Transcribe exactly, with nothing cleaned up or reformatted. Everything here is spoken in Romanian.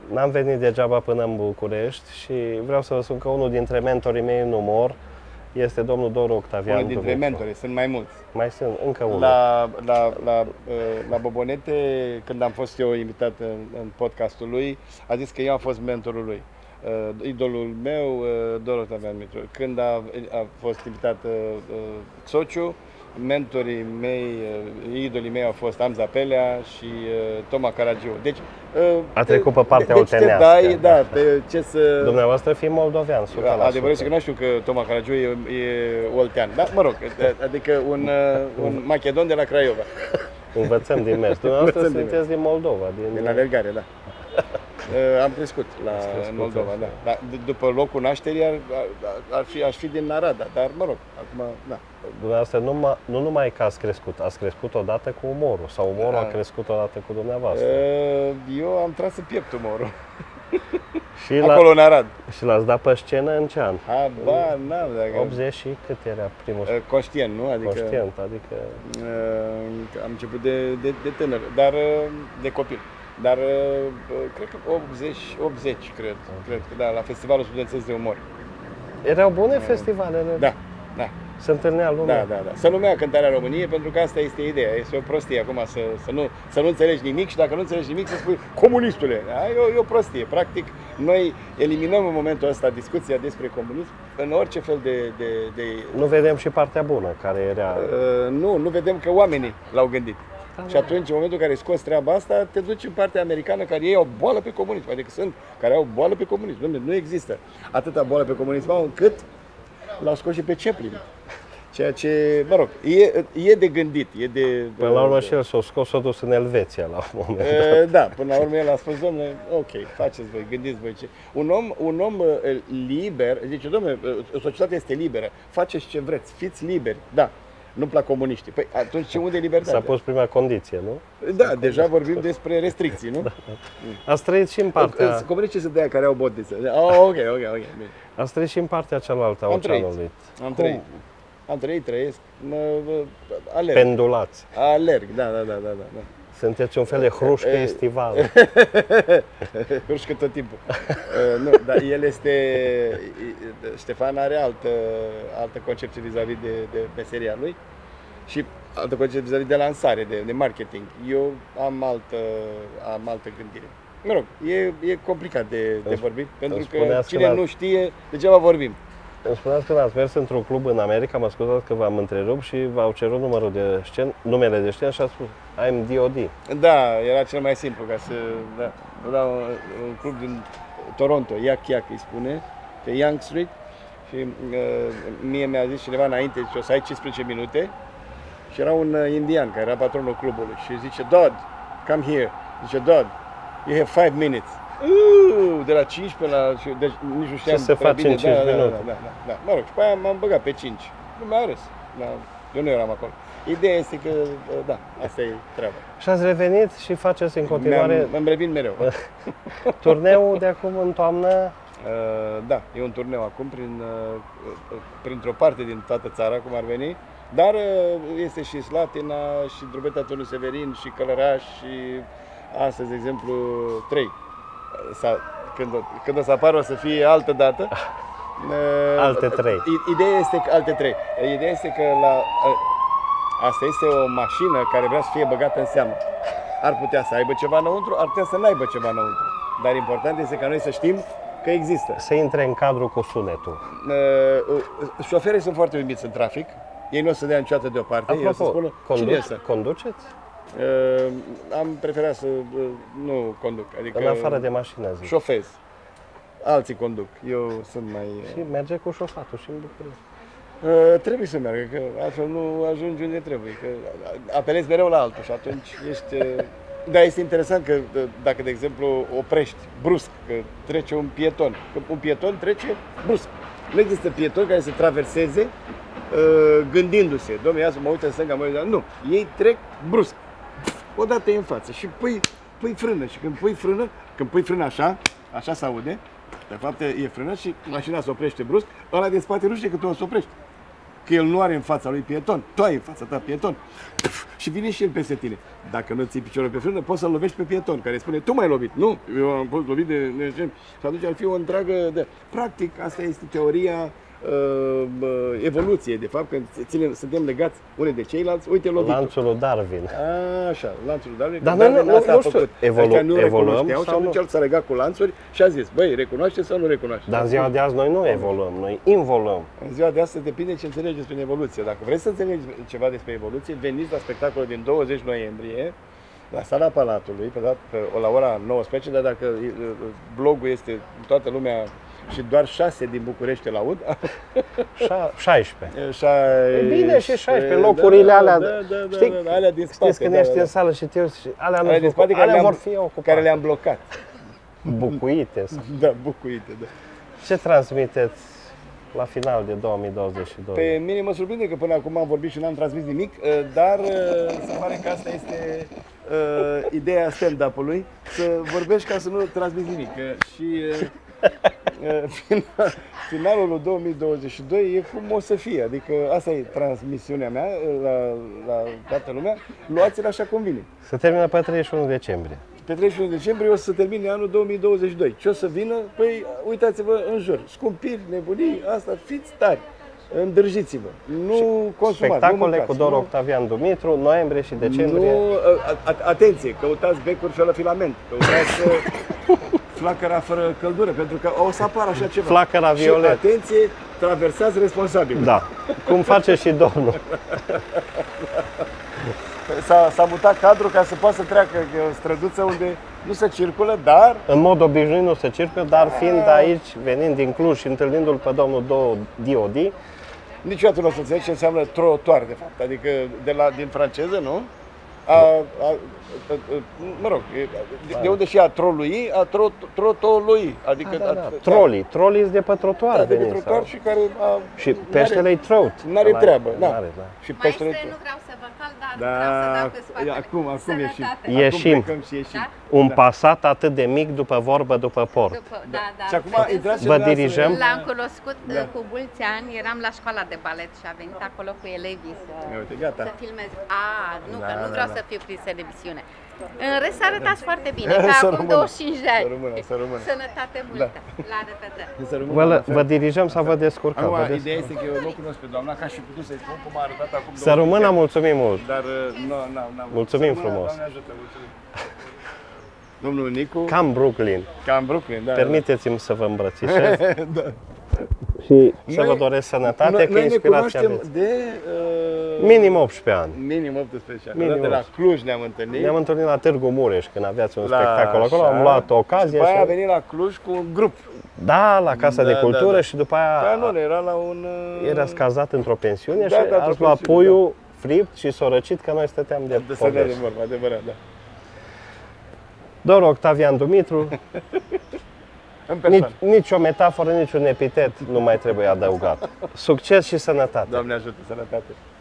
n-am venit degeaba până în București și vreau să vă spun că unul dintre mentorii mei în umor este domnul Doru Octavian Unul dintre Dumitru. mentori, sunt mai mulți. Mai sunt încă unul. La, la, la, la Bobonete, când am fost eu invitat în, în podcastul lui, a zis că eu am fost mentorul lui. Uh, idolul meu, uh, Doru Octavian Dumitru. Când a, a fost invitat uh, Sociu, mentorii mei, uh, idolii mei au fost Amza Pelea și uh, Toma Caragiu. Deci, uh, a trecut pe partea deci oltenească. Dai, da, pe ce să... Dumneavoastră fiind moldovean, o sută la sută. Adevărul este că nu știu că Toma Caragiu e, e oltean. Dar, mă rog, adică un, un macedon de la Craiova. Învățăm din mers. Dumneavoastră Învățăm sunteți din Moldova. Din, din alergare, da. Am crescut la crescut, în Moldova, da. Dar după locul nașterii ar, ar, ar fi, aș fi din Arada, dar mă rog, acum, da. Dumneavoastră nu, nu numai că ați crescut, ați crescut odată cu umorul, sau umorul a, a crescut odată cu dumneavoastră. Eu am tras în piept umorul. Și acolo în Arad. Și l-ați dat pe scenă în ce an? A, ba, n-am, dacă... optzeci și cât era primul? Conștient, nu? Adică, Conștient, adică... Am început de, de, de tânăr, dar de copil. Dar cred că optzeci, optzeci cred, cred că da, la Festivalul Studențesc de Umor. Erau bune festivalele? Da, da. Se întâlnea lumea? Da, da, da. Se numea Cântarea României, pentru că asta este ideea. Este o prostie acum să, să, nu, să nu înțelegi nimic și dacă nu înțelegi nimic să spui comunistule. Da? E, o, e o prostie. Practic, noi eliminăm în momentul ăsta discuția despre comunism în orice fel de... de, de... Nu vedem și partea bună care era... Uh, nu, nu vedem că oamenii l-au gândit. Da, și atunci, în momentul în care scoți treaba asta, te duci în partea americană care ei au boală pe comunism. Adică sunt care au boală pe comunism. Dom'le, nu există atâta boală pe comunism încât l-au scos și pe Chaplin. Ceea ce, mă rog, e, e de gândit, e de... Până la urmă și el s-a scos, s-a dus în Elveția la un moment dat. Da, până la urmă el a spus, domnule, ok, faceți voi, gândiți voi ce... Un om, un om liber, zice, domnule, societatea este liberă, faceți ce vreți, fiți liberi, da. Nu-mi plac comuniștii. Păi atunci unde e libertatea? S-a pus prima condiție, nu? Da, S-a deja vorbim despre restricții, nu? Da. Ați trăit și în partea... Comuniștii sunt de aia care au botniță. Oh, ok, ok, ok. Bine. Ați trăit și în partea cealaltă a Am oceanului. Trăit. Am trăit. Am trăit, trăiesc, mă, alerg. Pendulați. Alerg, da, da, da, da, da. Sunteți un fel de hrușcă estivală. Hrușcă tot timpul. Nu, dar el este... Ștefan are altă, altă concepție vis-a-vis de, de meseria lui și altă concepție vis-a-vis de lansare, de, de marketing. Eu am altă, am altă gândire. Mă rog, e, e complicat de, de vorbit, pentru că cine nu știe, degeaba vorbim. Îmi spuneați că ați mers într-un club în America, mă scuzați că v-am întrerupt și v-au cerut numărul de scen, numele de scenă și a spus I'm D O D. Da, era cel mai simplu ca să... Da, era un, un club din Toronto, Yak Yak îi spune, pe Yonge Street și uh, mie mi-a zis cineva înainte, zice, o să ai cincisprezece minute și era un uh, indian care era patronul clubului și zice, Dodd, come here, zice, Dodd, you have five minutes. Uh, de la cincisprezece la... Deci nici nu știam ce se face în cinci da, minute. Da, da, da, da. Mă rog, și pe aia m-am băgat pe cinci. Nu mi-a râs. Da, eu nu eram acolo. Ideea este că, da, asta e treaba. Și ați revenit și faceți în continuare... Îmi revin mereu. Turneul de acum în toamnă? Uh, da, e un turneu acum prin, uh, printr-o parte din toată țara, cum ar veni. Dar uh, este și Slatina, și Drobeta Turnul Severin, și Călăraș, și astăzi, de exemplu, trei. Când, când o să apară, o să fie altă dată. Alte trei. Ideea este că, alte trei. Ideea este că la, asta este o mașină care vrea să fie băgată în seamă. Ar putea să aibă ceva înăuntru, ar putea să nu aibă ceva înăuntru. Dar important este ca noi să știm că există. Să intre în cadru cu sunetul. Șoferii sunt foarte iubiți în trafic. Ei nu o să dea niciodată deoparte. Apropo, să spună, conduce, conduceți? Uh, am preferat să uh, nu conduc. Adică în afară de mașină, zic. Șofez. Alții conduc. Eu sunt mai... Uh... Și merge cu șofatul și în București. Uh, trebuie să meargă, că altfel nu ajungi unde trebuie. Că apelezi mereu la altul și atunci ești... Uh... Dar este interesant că dacă, de exemplu, oprești brusc, că trece un pieton, că un pieton trece brusc. Nu există pieton care să traverseze uh, gândindu-se. Dom'le, ia să mă uit în stânga, mă uit, nu. Ei trec brusc. Odată e în față și pui, pui frână și când pui frână, când pui frână așa, așa se aude, de fapt e frână și mașina se oprește brusc, ăla de spate nu știe că tu o să oprești. că el nu are în fața lui pieton, tu ai în fața ta pieton și vine și el peste tine. Dacă nu ții piciorul pe frână, poți să-l lovești pe pieton, care spune, tu m-ai lovit. Nu, eu am fost lovit de... de și atunci ar fi o întreagă... De... Practic, asta este teoria uh, evoluției, de fapt, că ținem, suntem legați unii de ceilalți. Uite, lovitul. Lanțul Darwin. A, așa, lanțul Darwin. Dar noi nu, nu, nu știu, evolu nu evoluăm sau sau și atunci nu? el s-a legat cu lanțuri și a zis, băi, recunoaște sau nu recunoaște? Dar în ziua de azi noi nu evoluăm, noi involuăm. În ziua de astăzi depinde ce înțelegi despre evoluție. Dacă vrei să înțelegi ceva despre evoluție, veniți la spectacolul din douăzeci noiembrie, la Sala Palatului, pe, pe, la ora nouăsprezece, dar dacă blogul este toată lumea și doar șase din București îl aud. șaisprezece. șaisprezece. E bine și șaisprezece, locurile da, alea, da, da, da, știi, da, alea din spate, știți când da, ești da, în sală și te uiți, alea, alea din nu, spate alea care vor le-am, fi ocupate. care le-am blocat. Bucuite. Sau... Da, bucuite, da. Ce transmiteți la final de două mii douăzeci și doi? Pe mine mă surprinde că până acum am vorbit și n-am transmis nimic, dar se pare că asta este uh, ideea stand-up-ului, să vorbești ca să nu transmiți nimic. Și uh, final, finalul lui două mii douăzeci și doi e cum o să fie, adică asta e transmisiunea mea la, la toată lumea, luați-l așa cum vine. Se termină pe treizeci și unu decembrie. Pe treizeci și unu decembrie o să se termine anul două mii douăzeci și doi. Ce o să vină? Păi uitați-vă în jur, scumpiri, nebunii, asta, fiți tari, îndrăjiți-vă, nu consumați, Spectacole nu mâncați, cu Dor nu... Octavian Dumitru, noiembrie și decembrie. Nu, a, a, atenție, căutați becuri fără filament, căutați flacăra fără căldură, pentru că o să apară așa ceva. Flacăra violet. Și atenție, traversați responsabil. Da, cum face și domnul. S-a mutat cadrul ca să poată să treacă, e o străduță unde nu se circulă, dar... În mod obișnuit nu se circulă, dar fiind aici, venind din Cluj și întâlnindu-l pe domnul Diodi, niciodată nu o să înțelegi ce înseamnă trotuar, de fapt, adică de la, din franceză, nu? A, a, a, a, mă rog, de, de unde și a trolui, a tro, trotolui, adică... da, da, da. Trolii, trolii sunt de pe trotuar. Da, de pe trotuar sau... și care... A, și peștele-i trout. N-are treabă, da. N-are, da. Și peștele... Maestre, nu vreau să vă calc, dar da, vreau să dau pe spate. Acum, acum ieșim. Ieșim. Acum și ieșim. Da? Un Da. Passat atât de mic după vorbă, după port. După, da, da. Și acum intrați Vă dirijăm? L-am cunoscut Da. cu mulți ani, eram la școala de balet și a venit acolo cu elevii să, Ia uite, gata. să filmez. A, nu, Da, că nu da, vreau da. să fiu prin televiziune. În rest arătați foarte bine, Să ca acum rămână. douăzeci și cinci de ani. Să rămână, să rămână. Sănătate multă. La revedere. Să rămână Vă, la fel. vă dirijăm să vă descurcați. Acum, vedeți? ideea este că eu nu cunosc pe doamna, ca și putut să-i spun cum a arătat acum Să rămână, douăzeci de ani. mulțumim mult. Dar, nu, nu, nu. Mulțumim frumos. Doamne ajută, mulțumim. Domnul Nicu, Cam Brooklyn. cam Brooklyn, da. Permiteți-mi să vă îmbrățișez da. și să Noi- vă doresc sănătate, Noi, că noi ne inspirația cunoaștem aveți. de... Uh, Minim optsprezece ani. Minim optsprezece ani. Minim De la optsprezece. Cluj ne-am întâlnit. Ne-am întâlnit la Târgu Mureș, când aveați un la spectacol acolo, am așa. luat ocazia După aia a și... venit la Cluj cu un grup. Da, la Casa Da, de da, Cultură da. și după Ca aia nu, era la un... uh, era cazat într-o pensiune Da, și da, ați într-o luat pensiune, puiul fript și s-o răcit că noi stăteam de De să ne poveste. vorba, adevărat, da. Dor Octavian Dumitru, În nici, persoană. nici o metaforă, nici un epitet nu mai trebuie adăugat. Succes și sănătate! Doamne ajută, sănătate.